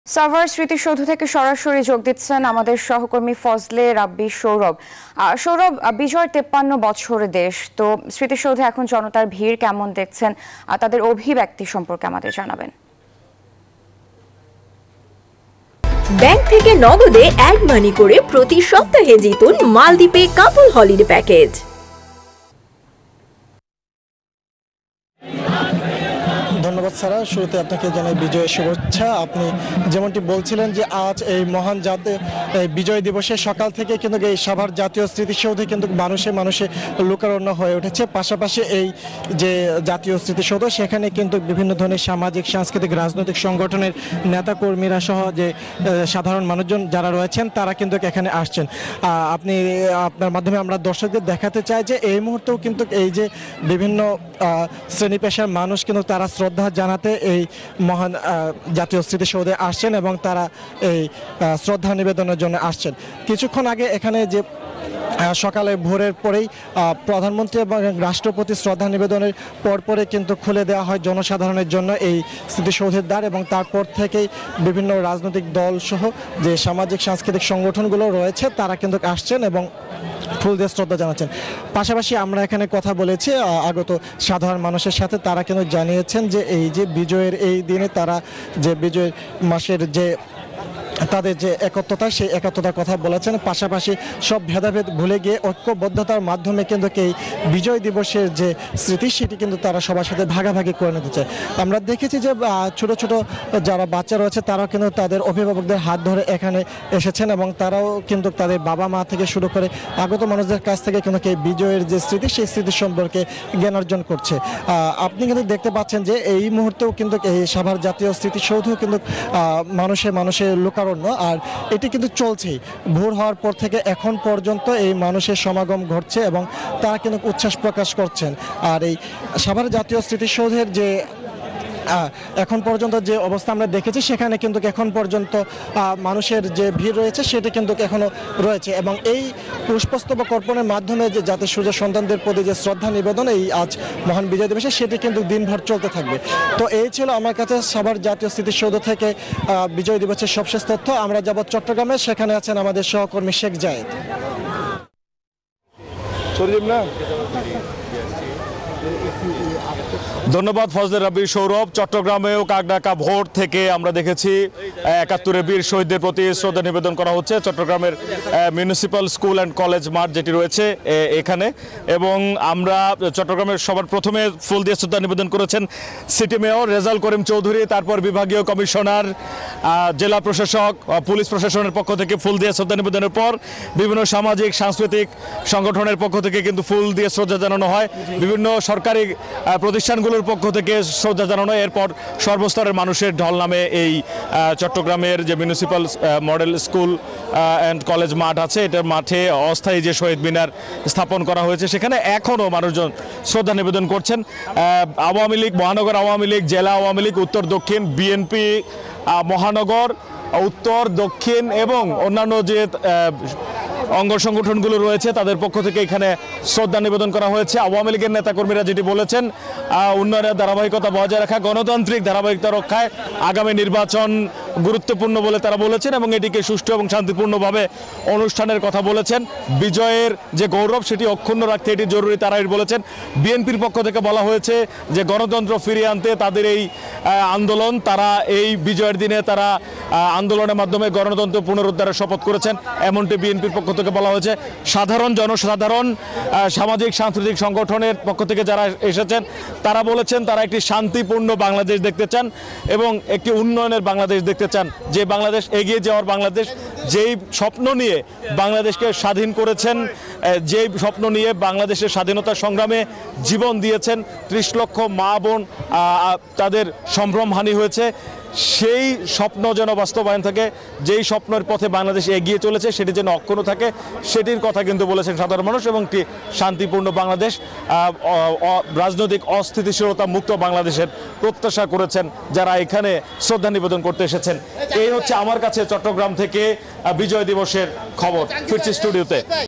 সাভার স্মৃতিসৌধ থেকে সরাসরি যোগ দিচ্ছেন আমাদের সহকর্মী ফজলে রাব্বি সৌরভ। সৌরভ, বিজয়ের 53 বছর দেশ, তো স্মৃতিসৌধে এখন জনতার ভিড় কেমন দেখছেন, তাদের অভিব্যক্তি সম্পর্কে আমাদের জানাবেন। ব্যাংক থেকে নগদে অ্যাড মানি করে প্রতি সপ্তাহে জিতুন মালদ্বীপে কাপল হলিডে প্যাকেজ। ধন্যবাদ সারা। শুরুতে আপনাকে জানাই বিজয়ের শুভেচ্ছা। আপনি যেমনটি বলছিলেন যে আজ এই মহান জাতীয় বিজয় দিবসে সকাল থেকে কিন্তু এই সাভার জাতীয় স্মৃতিসৌধে কিন্তু মানুষে লোকারণ্য হয়ে উঠেছে। পাশাপাশি এই যে জাতীয় স্মৃতিসৌধ সেখানে কিন্তু বিভিন্ন ধরনের সামাজিক, সাংস্কৃতিক, রাজনৈতিক সংগঠনের নেতাকর্মীরা সহ যে সাধারণ মানুষজন যারা রয়েছেন তারা কিন্তু এখানে আসছেন। আপনার মাধ্যমে আমরা দর্শকদের দেখাতে চাই যে এই মুহূর্তেও কিন্তু এই যে বিভিন্ন শ্রেণী পেশার মানুষ কিন্তু তারা শ্রদ্ধা জানাতে এই মহান জাতীয় স্মৃতিসৌধে আসছেন এবং তারা এই শ্রদ্ধা নিবেদনের জন্য আসছেন। কিছুক্ষণ আগে এখানে যে সকালে ভোরের পরেই প্রধানমন্ত্রী এবং রাষ্ট্রপতি শ্রদ্ধা নিবেদনের পরে কিন্তু খুলে দেওয়া হয় জনসাধারণের জন্য এই স্মৃতিসৌধের দ্বার, এবং তারপর থেকেই বিভিন্ন রাজনৈতিক দল সহ যে সামাজিক সাংস্কৃতিক সংগঠনগুলো রয়েছে তারা কিন্তু আসছেন এবং ফুল দিয়ে শ্রদ্ধা জানাচ্ছেন। পাশাপাশি আমরা এখানে কথা বলেছি আগত সাধারণ মানুষের সাথে, তারা কিন্তু জানিয়েছেন যে এই যে বিজয়ের এই দিনে তারা যে বিজয় মাসের যে তাদের যে একত্রতা, সেই একত্রতার কথা বলেছেন। পাশাপাশি সব ভেদাভেদ ভুলে গিয়ে ঐক্যবদ্ধতার মাধ্যমে কিন্তু এই বিজয় দিবসের যে স্মৃতি সেটি কিন্তু তারা সবার সাথে ভাগাভাগি করে নিতে চায়। আমরা দেখেছি যে ছোট ছোট যারা বাচ্চা রয়েছে তারাও কিন্তু তাদের অভিভাবকদের হাত ধরে এখানে এসেছেন এবং তারাও কিন্তু তাদের বাবা মা থেকে শুরু করে আগত মানুষদের কাছ থেকে কিন্তু এই বিজয়ের যে স্মৃতি সেই স্মৃতি সম্পর্কে জ্ঞান অর্জন করছে। আপনি কিন্তু দেখতে পাচ্ছেন যে এই মুহূর্তেও কিন্তু এই সাভার জাতীয় স্মৃতিসৌধ কিন্তু মানুষের লোকারণ্য, আর এটি কিন্তু চলছেই। ভোর হওয়ার পর থেকে এখন পর্যন্ত এই মানুষের সমাগম ঘটছে এবং তারা কিন্তু উচ্ছ্বাস প্রকাশ করছেন। আর এই সাভার জাতীয় স্মৃতিসৌধের যে এখন পর্যন্ত যে অবস্থা আমরা দেখেছি সেখানে কিন্তু এখন পর্যন্ত মানুষের যে ভিড় রয়েছে সেটি কিন্তু এখনো রয়েছে, এবং এই পুষ্পস্তবক অর্পণের মাধ্যমে যে জাতির সূর্য সন্তানদের প্রতি যে শ্রদ্ধা নিবেদন এই আজ মহান বিজয় দিবসে সেটি কিন্তু দিনভর চলতে থাকবে। তো এই ছিল আমার কাছে সাভার জাতীয় স্মৃতিসৌধ থেকে বিজয় দিবসের সবশেষ তথ্য। আমরা যাব চট্টগ্রামে, সেখানে আছেন আমাদের সহকর্মী শেখ জায়েদ। ধন্যবাদ ফজলে রাব্বি সৌরভ। চট্টগ্রামেও কাকডাকা ভোর থেকে আমরা দেখেছি ৭১ বীর শহীদদের প্রতি শ্রদ্ধা নিবেদন করা হচ্ছে চট্টগ্রামের মিউনিসিপ্যাল স্কুল অ্যান্ড কলেজ মাঠ যেটি রয়েছে এখানে, এবং আমরা চট্টগ্রামের সবার প্রথমে ফুল দিয়ে শ্রদ্ধা নিবেদন করেছেন সিটি মেয়র রেজাউল করিম চৌধুরী, তারপর বিভাগীয় কমিশনার, জেলা প্রশাসক, পুলিশ প্রশাসনের পক্ষ থেকে ফুল দিয়ে শ্রদ্ধা নিবেদনের পর বিভিন্ন সামাজিক সাংস্কৃতিক সংগঠনের পক্ষ থেকে কিন্তু ফুল দিয়ে শ্রদ্ধা জানানো হয়, বিভিন্ন সরকারি প্রতিষ্ঠানগুলোর পক্ষ থেকে শ্রদ্ধা জানানো। এরপর সর্বস্তরের মানুষের ঢল নামে এই চট্টগ্রামের যে municipal model school and college মাঠ আছে, এটার মাঠে অস্থায়ী যে শহীদ মিনার স্থাপন করা হয়েছে সেখানে এখনও মানুষজন শ্রদ্ধা নিবেদন করছেন। আওয়ামী লীগ, মহানগর আওয়ামী লীগ, জেলা আওয়ামী লীগ, উত্তর দক্ষিণ, বিএনপি মহানগর, উত্তর দক্ষিণ এবং অন্যান্য যে অঙ্গ সংগঠনগুলো রয়েছে তাদের পক্ষ থেকে এখানে শ্রদ্ধা নিবেদন করা হয়েছে। আওয়ামী লীগের নেতাকর্মীরা যেটি বলেছেন, উন্নয়নের ধারাবাহিকতা বজায় রাখা, গণতান্ত্রিক ধারাবাহিকতা রক্ষায় আগামী নির্বাচন গুরুত্বপূর্ণ বলে তারা বলেছেন এবং এটিকে সুষ্ঠু এবং শান্তিপূর্ণভাবে অনুষ্ঠানের কথা বলেছেন। বিজয়ের যে গৌরব সেটি অক্ষুণ্ণ রাখতে এটি জরুরি তারা বলেছেন। বিএনপির পক্ষ থেকে বলা হয়েছে যে গণতন্ত্র ফিরিয়ে আনতে তাদের এই আন্দোলন, তারা এই বিজয়ের দিনে তারা আন্দোলনের মাধ্যমে গণতন্ত্র পুনরুদ্ধারের শপথ করেছেন, এমনটি বিএনপির পক্ষ থেকে বলা হয়েছে। সাধারণ জনসাধারণ, সামাজিক সাংস্কৃতিক সংগঠনের পক্ষ থেকে যারা এসেছেন তারা বলেছেন তারা একটি শান্তিপূর্ণ বাংলাদেশ দেখতে চান এবং একটি উন্নয়নের বাংলাদেশ দেখতে চান, যে বাংলাদেশ এগিয়ে যাওয়ার বাংলাদেশ, যেই স্বপ্ন নিয়ে বাংলাদেশকে স্বাধীন করেছেন, যেই স্বপ্ন নিয়ে বাংলাদেশের স্বাধীনতা সংগ্রামে জীবন দিয়েছেন, ৩০ লক্ষ মা বোন তাদের সম্ভ্রমহানি হয়েছে, সেই স্বপ্ন যেন বাস্তবায়ন থাকে, যেই স্বপ্নের পথে বাংলাদেশ এগিয়ে চলেছে সেটি যেন অক্ষুণ্ণ থাকে সেটির কথা কিন্তু বলেছেন সাধারণ মানুষ, এবং একটি শান্তিপূর্ণ বাংলাদেশ, রাজনৈতিক অস্থিতিশীলতা মুক্ত বাংলাদেশের প্রত্যাশা করেছেন যারা এখানে শ্রদ্ধা নিবেদন করতে এসেছেন। এই হচ্ছে আমার কাছে চট্টগ্রাম থেকে বিজয় দিবসের খবর। ফিরছি স্টুডিওতে।